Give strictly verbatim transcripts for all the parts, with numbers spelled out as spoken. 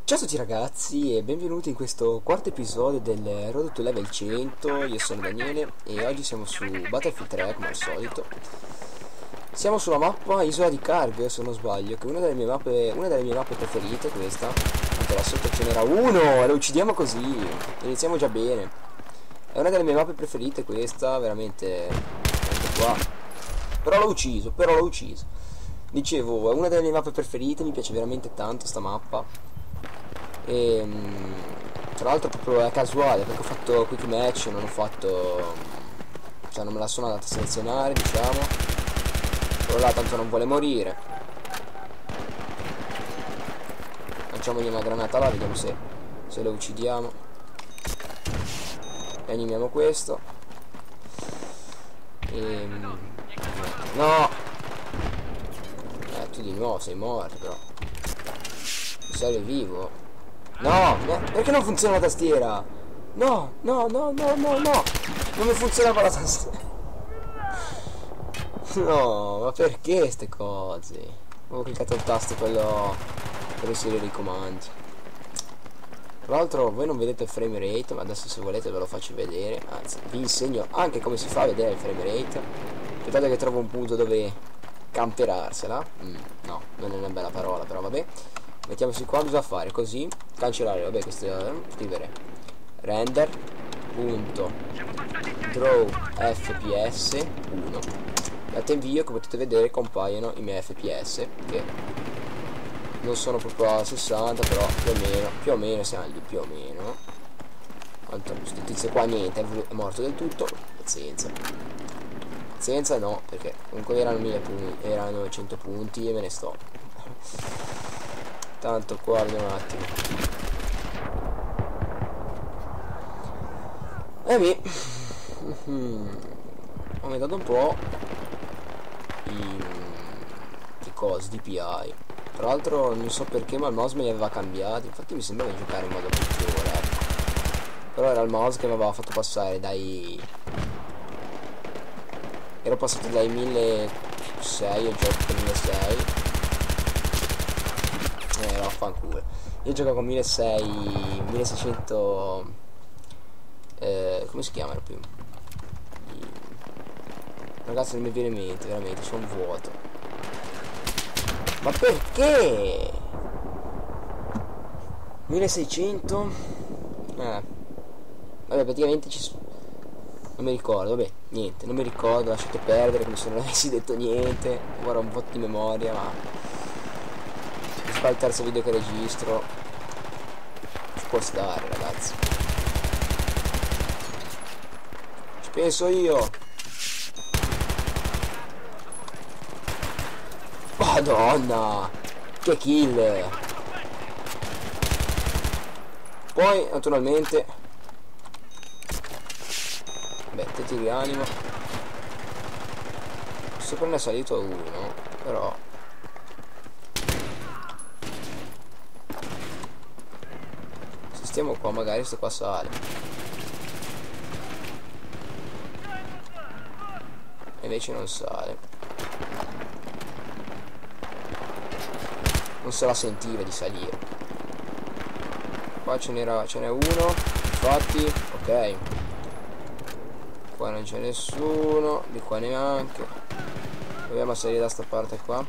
Ciao a tutti ragazzi e benvenuti in questo quarto episodio del Road to Level cento. Io sono Daniele e oggi siamo su Battlefield tre come al solito. Siamo sulla mappa Isola di Karg, se non sbaglio, che è una delle mie mappe, una delle mie mappe preferite questa. Anche là sotto ce n'era uno e lo uccidiamo così. Iniziamo già bene. È una delle mie mappe preferite questa, veramente, veramente qua. Però l'ho ucciso, però l'ho ucciso. Dicevo, è una delle mie mappe preferite, mi piace veramente tanto sta mappa. E mh, tra l'altro proprio è casuale perché ho fatto quick match, non ho fatto, cioè non me la sono andata a selezionare, diciamo. Quello là tanto non vuole morire. Lanciamogli una granata là, vediamo se, se lo uccidiamo. Rianimiamo questo. E mh, no, eh tu di nuovo sei morto però. In serio è vivo? No, perché non funziona la tastiera? No, no, no, no, no, no. Non mi funzionava la tastiera. No, ma perché queste cose? Ho cliccato il tasto quello per inserire i comandi. Tra l'altro voi non vedete il frame rate, ma adesso se volete ve lo faccio vedere. Anzi, vi insegno anche come si fa a vedere il frame rate. Aspettate che trovo un punto dove camperarsela. Mm, no, non è una bella parola, però vabbè. Mettiamoci qua, cosa fare? Così, cancellare, vabbè, questo è, scrivere render punto draw fps uno. Date invio, che potete vedere compaiono i miei fps che non sono proprio a sessanta, però più o meno, più o meno siamo lì, più o meno. Quanto questo tizio qua niente, è morto del tutto, pazienza. Pazienza no, perché comunque erano mille punti, erano cento punti e me ne sto. Tanto guarda un attimo. E mi mm, ho aumentato un po' i, i cosi di P I. Tra l'altro non so perché, ma il mouse me li aveva cambiati. Infatti mi sembrava di giocare in modo peggiore, ecco. Però era il mouse che mi aveva fatto passare dai, ero passato dai milleseicento, ho giocato con milleseicento. Eh, vaffanculo. Io gioco con milleseicento, milleseicento, eh, come si chiamano più? I... Ragazzi, non mi viene in mente, veramente, sono vuoto. Ma perché? milleseicento? Eh. Vabbè, praticamente ci sono... Non mi ricordo, vabbè, niente, non mi ricordo, lasciate perdere, come se non avessi detto niente. Ora ho un po' di memoria, ma... il terzo video che registro ci può stare, ragazzi, ci penso io. Madonna, che kill. Poi naturalmente beh, te ti rianimo. Sopra ne è salito uno, però stiamo qua, magari sto qua sale. E invece non sale. Non se la sentiva di salire. Qua ce n'era, ce n'è uno, infatti, ok. Qua non c'è nessuno, di qua neanche. Proviamo a salire da sta parte qua.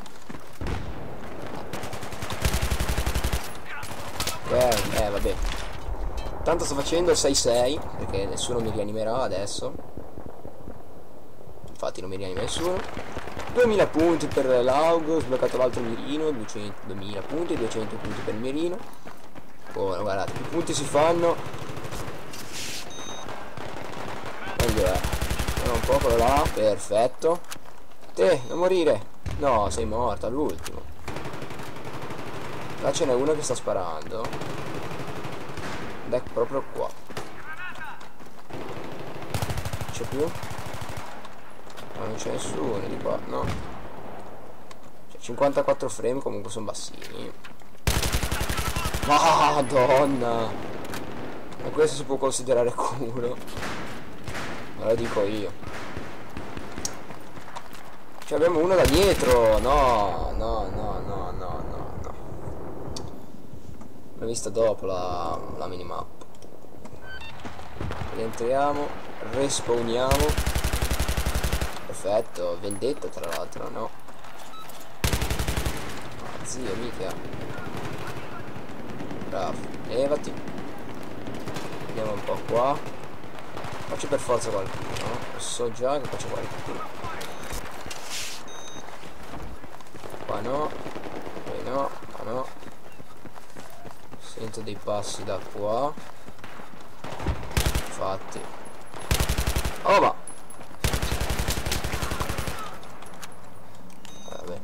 Ok, eh vabbè. Tanto sto facendo il sei sei perché nessuno mi rianimerà adesso. Infatti non mi rianima nessuno. duemila punti per l'Aug, ho sbloccato l'altro mirino, duecento, duemila punti, duecento punti per il mirino. Oh, guardate, più punti si fanno meglio è. Allora, un po' quello là, perfetto. Te, non morire. No, sei morto all'ultimo. Là ce n'è uno che sta sparando. Ed è proprio qua. C'è più? No, non c'è nessuno di qua, no. Cioè, cinquantaquattro frame comunque sono bassini. Madonna. E questo si può considerare culo. Me lo dico io. Cioè abbiamo uno da dietro. No, no, no, no, no, no, no. l'ho vista dopo la, la minimap. Rientriamo, respawniamo. Perfetto, vendetta tra l'altro, no? Ah, zio, mica. Bravo, levati. Andiamo un po' qua. Qua c'è per forza qualcuno, no? Lo so già che qua c'è qualcuno. Qua no. Qui no, qua no. Sento dei passi da qua. Infatti. Oh ma! Vabbè.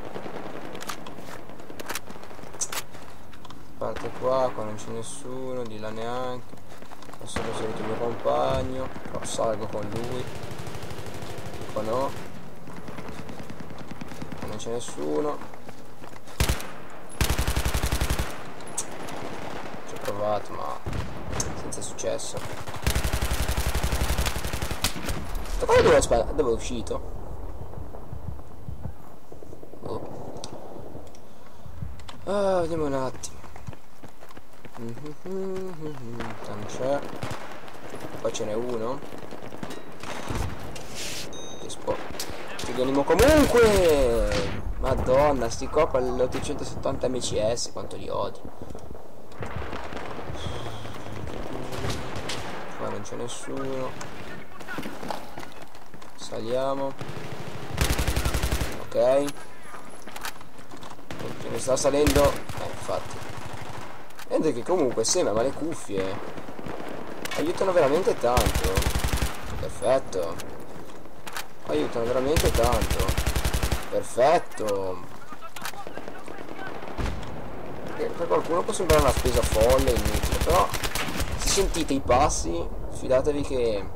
Parte qua, qua non c'è nessuno, di là neanche. Sono il solito mio compagno. Però salgo con lui. Qua no. Qua non c'è nessuno. Ci ho provato ma senza successo. Dove dove è, dove è uscito? Oh. Ah, vediamo un attimo. Non c'è. Qua ce n'è uno. Ci venimo comunque. Madonna, sti qua con l'ottocentosettanta M C S, quanto li odio. Qua non c'è nessuno. Saliamo. Ok. Ce ne sta salendo. Eh, infatti. Vedete che comunque sembra, ma le cuffie aiutano veramente tanto. Perfetto. Aiutano veramente tanto. Perfetto. E per qualcuno può sembrare una spesa folle, inutile, però se sentite i passi, fidatevi che...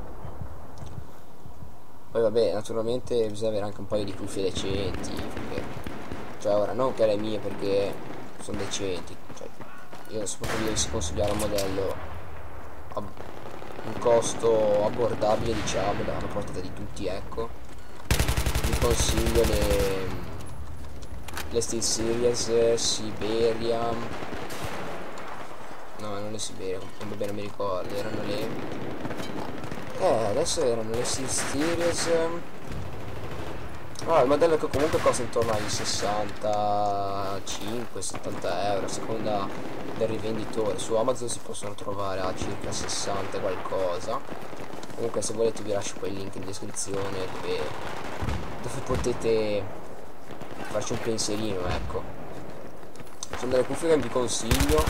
Poi vabbè, naturalmente bisogna avere anche un paio di cuffie decenti, perché... Cioè ora, non che le mie perché sono decenti, cioè, io se potevo dovessi consigliare un modello a un costo abbordabile, diciamo, alla portata di tutti, ecco, vi consiglio le le SteelSeries Siberia, no, non le Siberia, come bene mi ricordo, erano le eh adesso erano le SteelSeries. Ah, il modello che comunque costa intorno ai sessantacinque settanta euro a seconda del rivenditore. Su Amazon si possono trovare a circa sessanta qualcosa. Comunque se volete vi lascio poi il link in descrizione dove, dove potete farci un pensierino, ecco. Sono delle cuffie che vi consiglio,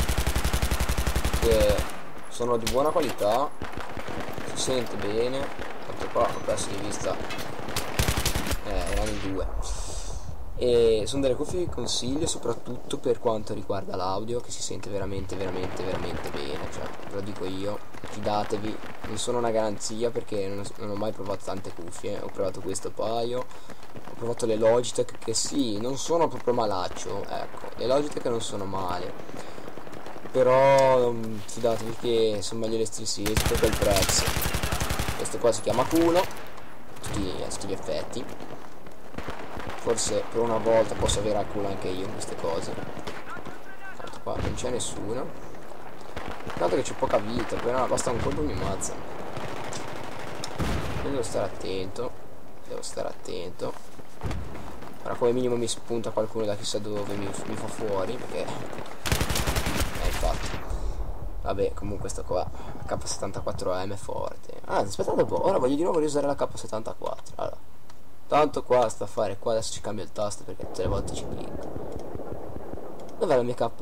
che sono di buona qualità, si sente bene, tanto qua ho perso di vista. Eh, erano in due. E sono delle cuffie che consiglio soprattutto per quanto riguarda l'audio, che si sente veramente veramente veramente bene, cioè ve lo dico io, fidatevi, non sono una garanzia perché non, non ho mai provato tante cuffie, ho provato questo paio, ho provato le Logitech che sì, non sono proprio malaccio, ecco, le Logitech non sono male, però um, fidatevi che sono meglio le SteelSeries per quel prezzo. Questo qua si chiama culo, tutti, a tutti gli effetti. Forse per una volta posso avere a culo anche io queste cose. Tanto qua non c'è nessuno. Tanto che c'è poca vita, però basta un colpo e mi ammazza. Quindi devo stare attento. Devo stare attento. Ora come minimo mi spunta qualcuno da chissà dove mi, mi fa fuori, perché... Eh, infatti. Vabbè, comunque sto qua. K settantaquattro M è forte. Ah, aspettate un po'. Ora voglio di nuovo riusare la K settantaquattro. Allora. Tanto qua sta a fare, qua adesso ci cambio il tasto perché tutte le volte ci clicco. Dov'è la mia K?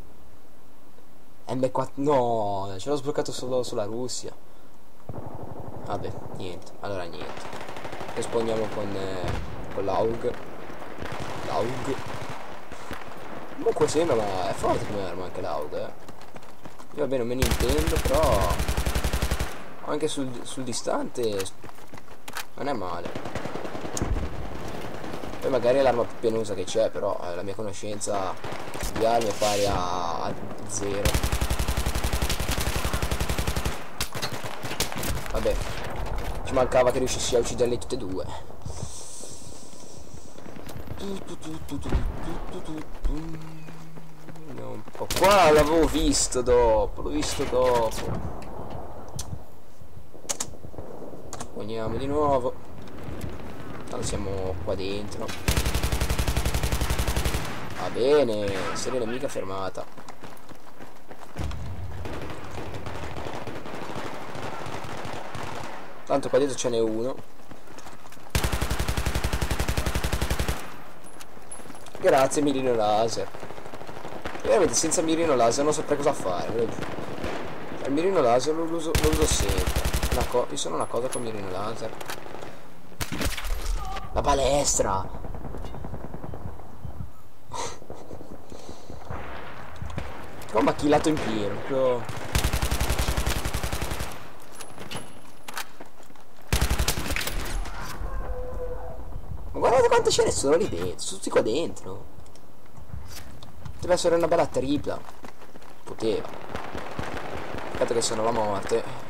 M quattro, no, ce l'ho sbloccato solo sulla Russia. Vabbè, niente, allora niente. Responiamo con, eh, con l'A U G. L'A U G. Comunque sembra, ma è forte come arma anche l'A U G, eh. Io vabbè non me ne intendo, però anche sul, sul distante non è male. Poi magari è l'arma più penosa che c'è, però eh, la mia conoscenza di armi è pari a, a zero. Vabbè, ci mancava che riuscissi a ucciderle tutte e due. No, un po' qua, l'avevo visto dopo, l'ho visto dopo. Poniamo di nuovo. Allora siamo qua dentro. Va bene, serie nemica fermata. Tanto qua dietro ce n'è uno. Grazie mirino laser. Veramente senza mirino laser non saprei cosa fare, ve lo giuro. Il mirino laser lo uso, lo uso sempre. Una co io sono una cosa con mirino laser. La palestra. Ho macchilato in pieno. Proprio... Ma guardate quante ce ne sono lì dentro. Sono tutti qua dentro. Poteva essere una bella tripla. Poteva. Peccato che sono la morte.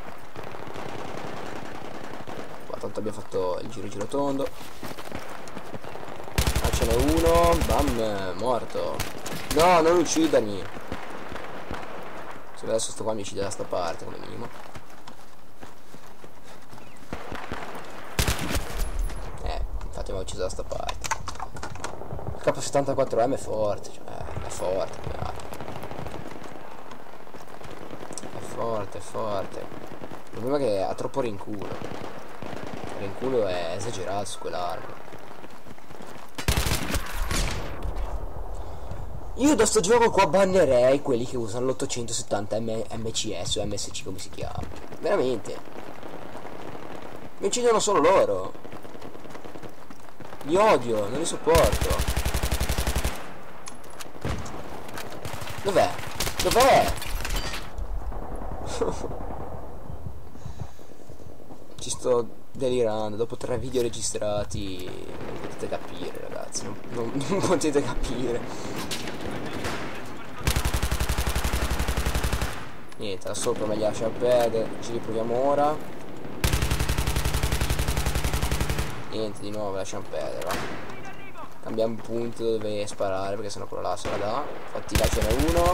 Tanto abbiamo fatto il giro giro tondo. Ah, ce n'è uno. Bam, morto. No, non uccidermi. Se adesso sto qua mi uccide da sta parte come minimo. Eh, infatti mi ha ucciso da sta parte. Il K settantaquattro M è forte, cioè, è forte, è forte, è forte. Il problema è che ha troppo rinculo. In culo è esagerato su quell'arma. Io da sto gioco qua bannerei quelli che usano l'ottocentosettanta M C S o M S C come si chiama. Veramente. Mi uccidono solo loro. Li odio, non li sopporto. Dov'è? Dov'è? Ci sto delirando, dopo tre video registrati non potete capire, ragazzi, non, non, non potete capire. Niente, da sopra me li lascia perdere, ci riproviamo ora. Niente, di nuovo lasciamo perdere, va. Cambiamo punto dove sparare perché sennò quello là se la dà. Infatti là ce n'è uno.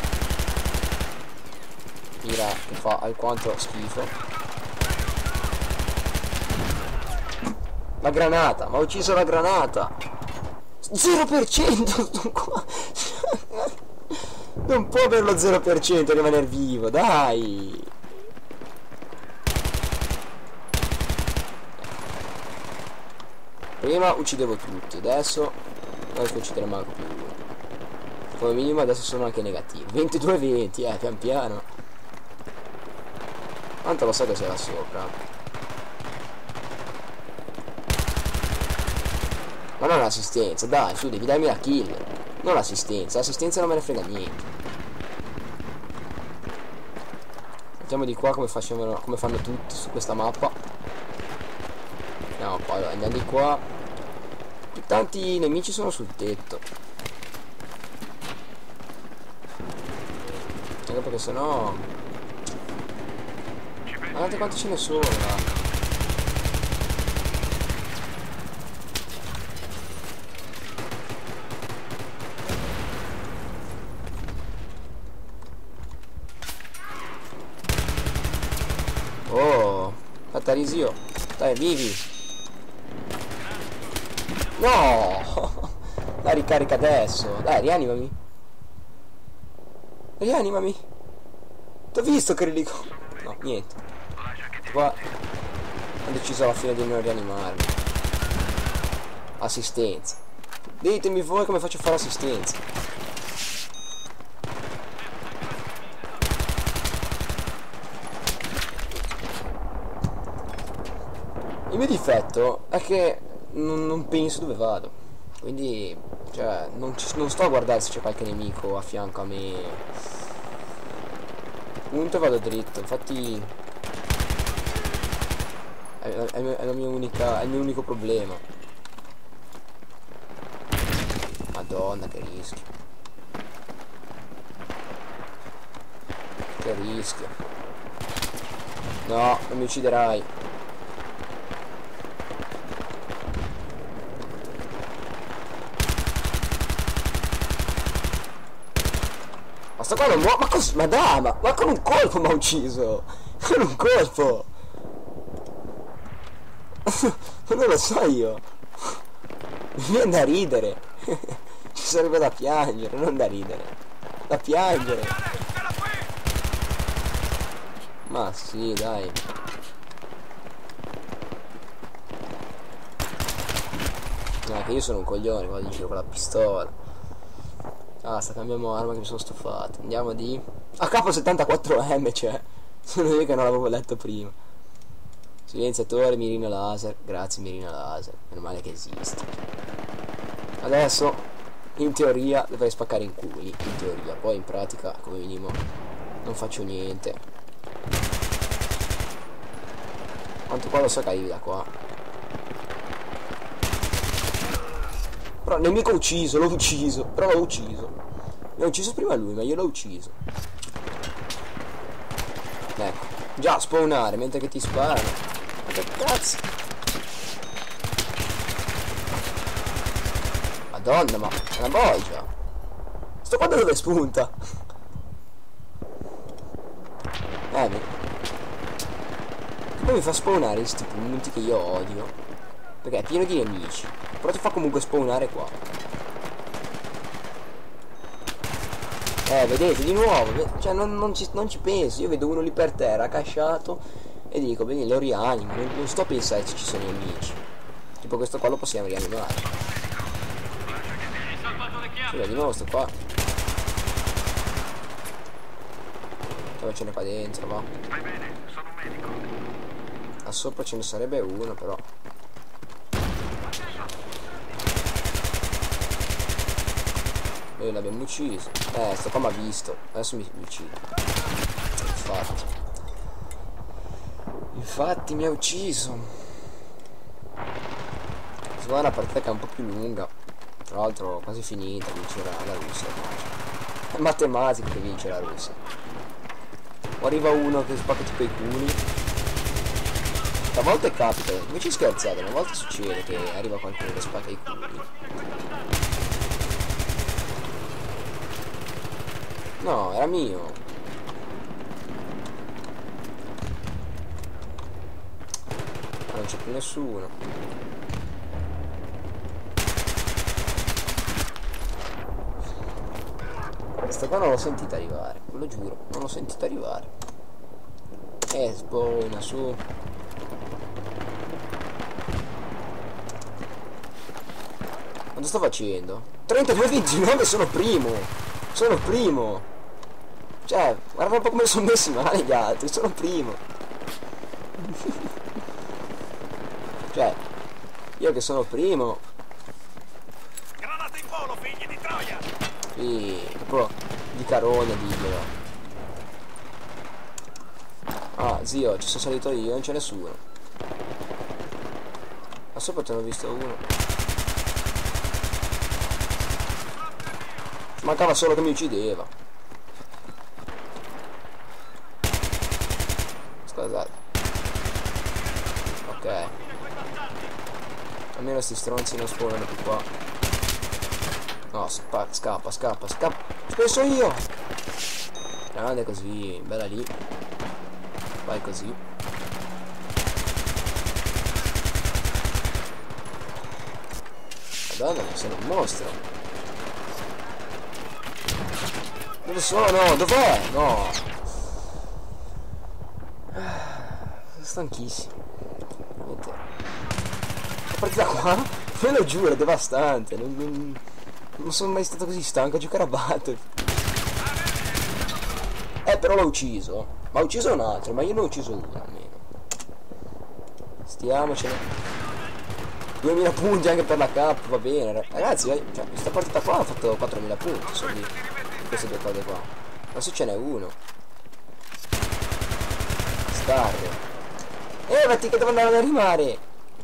Mira che fa alquanto schifo. La granata, ma ho ucciso la granata. zero per cento qua. Non può averlo zero per cento e rimanere vivo, dai. Prima uccidevo tutti, adesso non riesco a uccidere manco più uno. Come minimo adesso sono anche negativo. ventidue venti, eh, pian piano. Tanto lo so che sei là sopra. Ma non l'assistenza, dai, su, devi darmi la kill. Non l'assistenza, l'assistenza non me ne frega niente. Mettiamo di qua come, facciamo, come fanno tutti su questa mappa. Andiamo qua, allora, andiamo di qua. Tanti nemici sono sul tetto. Anche perché sennò... Guardate quanti ce ne sono là. Oh, Fatarisio, dai, vivi. No, la ricarica adesso. Dai, rianimami. Rianimami. T'ho visto che relico. No, niente. Qua ho deciso alla fine di non rianimarmi. Assistenza. Ditemi voi come faccio a fare assistenza. Il mio difetto è che non, non penso dove vado, quindi cioè non, ci, non sto a guardare se c'è qualche nemico a fianco a me. Punto e vado dritto, infatti è, è, è, la mia unica, è il mio unico problema. Madonna che rischio. Che rischio. No, non mi ucciderai. Ma sto qua non muore. Ma cos... Ma dai, ma... ma con un colpo mi ha ucciso. Con un colpo. Ma non lo so io. Mi viene da ridere. Ci sarebbe da piangere, non da ridere. Da piangere. Ma sì, dai. No, che io sono un coglione quando giro con la pistola. Basta, cambiamo arma che mi sono stufato. Andiamo di A K settantaquattro M, cioè. Sono io che non l'avevo letto prima. Silenziatore, mirino laser. Grazie, mirino laser. Meno male che esiste. Adesso, in teoria, dovrei spaccare in culi. In teoria, poi in pratica, come minimo, non faccio niente. Quanto qua lo so che arrivi da qua. Però il nemico l'ho ucciso, l'ho ucciso. Però l'ho ucciso. L'ho ucciso prima lui, ma io l'ho ucciso. Ecco. Già, spawnare mentre che ti sparano. Ma che cazzo? Madonna, ma è una bolgia. Sto qua da dove spunta? Eh, mi... Poi mi fa spawnare in sti punti che io odio. Perché è pieno di nemici. Però ti fa comunque spawnare qua. Eh, vedete, di nuovo. Cioè, non, non, ci, non ci penso. Io vedo uno lì per terra, casciato. E dico, bene, lo rianimo. Non, non sto a pensare se ci sono i nemici. Tipo questo qua lo possiamo rianimare. Cioè, di nuovo sto qua. Cioè, ce n'è qua dentro, va. A sopra ce ne sarebbe uno, però. Noi l'abbiamo ucciso. Eh, sto qua mi ha visto. Adesso mi, mi uccide. Infatti. Infatti mi ha ucciso. Secondo me è una partita che è un po' più lunga. Tra l'altro quasi finita. Vincerà la Russia. È matematica che vince la Russia. O arriva uno che spacca tipo i culi. A volte capita. Invece scherzate, una volta succede che arriva qualcuno che spacca i culi. No, era mio. Ma non c'è più nessuno. Questa qua non l'ho sentita arrivare, ve lo giuro, non l'ho sentita arrivare. Eh, spawna su. Quanto sto facendo? trentadue ventinove, sono primo. Sono primo. Cioè, guarda un po' come sono messi male gli altri, sono primo. Cioè, io che sono primo. Granata in volo, figli di Troia! Sì, proprio di carone, diglielo. Ah, zio, ci sono salito io, non c'è nessuno. Ma sopra te ne ho visto uno. Mancava solo che mi uccideva. Scusate. Ok. Almeno sti stronzi non spawnano più qua. No, spa scappa, scappa, scappa. Penso io. Grande così, bella lì. Vai così. Madonna, ma sono un mostro. Dove sono? Dov'è? No. Sono stanchissimo. Veramente. La partita qua, ve lo giuro, è devastante. Non, non, non sono mai stato così stanco a giocare a Battlefield. Eh, però l'ho ucciso. Ma ha ucciso un altro, ma io ne ho ucciso uno almeno. Stiamocene. duemila punti anche per la K, va bene. Ragazzi, cioè, questa partita qua ha fatto quattromila punti su di queste due cose qua. Adesso ce n'è uno. Bastardo. Eh, vatti che devo andare ad animare.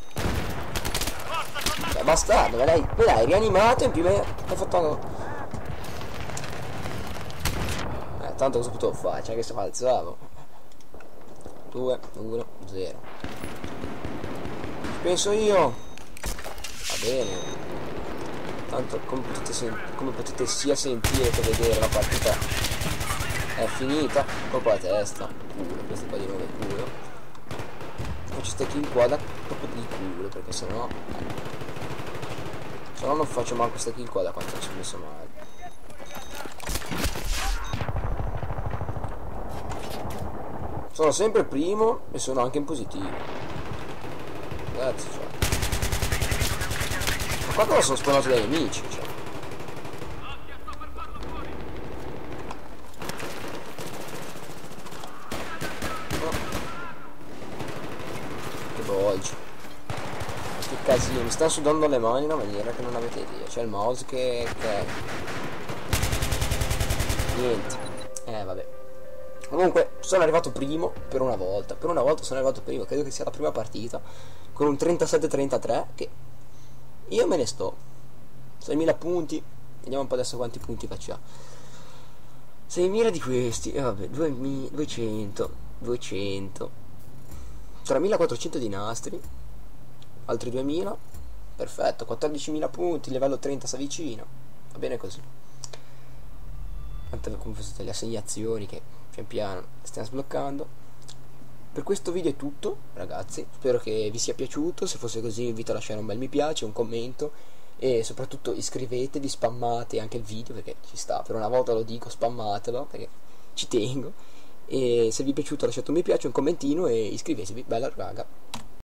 Cioè, bastardo, me l'hai, me l'hai rianimato e in più mi hai fatto... Eh, tanto cosa potevo fare? Cioè che se falsavo. due, uno, zero. Penso io. Va bene. Tanto come potete, come potete sia sentire che vedere la partita È finita. Colpo alla testa. Culo, questo qua di nuovo è culo. Faccio ste kill qua da proprio di culo, perché sennò se no non faccio manco questa kill qua da quanto ci ho messo male. Sono sempre primo e sono anche in positivo. Cazzo, cioè. Ma qua cosa sono spawnato dai nemici, cioè. Oh. Che bolge. Che casino, mi stanno sudando le mani in una maniera che non avete idea. C'è il mouse che... che... niente. Eh vabbè. Comunque sono arrivato primo per una volta. Per una volta sono arrivato primo. Credo che sia la prima partita con un trentasette trentatré. Che io me ne sto. seimila punti. Vediamo un po' adesso quanti punti facciamo. seimila di questi. E vabbè, duecento, duecento, tremilaquattrocento di nastri. Altri duemila. Perfetto. quattordicimila punti. Livello trenta si avvicina. Va bene così. Tante come fossero le assegnazioni che pian piano stiamo sbloccando. Per questo video è tutto, ragazzi. Spero che vi sia piaciuto. Se fosse così vi invito a lasciare un bel mi piace, un commento e soprattutto iscrivetevi, spammate anche il video perché ci sta. Per una volta lo dico, spammatelo perché ci tengo. E se vi è piaciuto lasciate un mi piace, un commentino e iscrivetevi. Bella raga.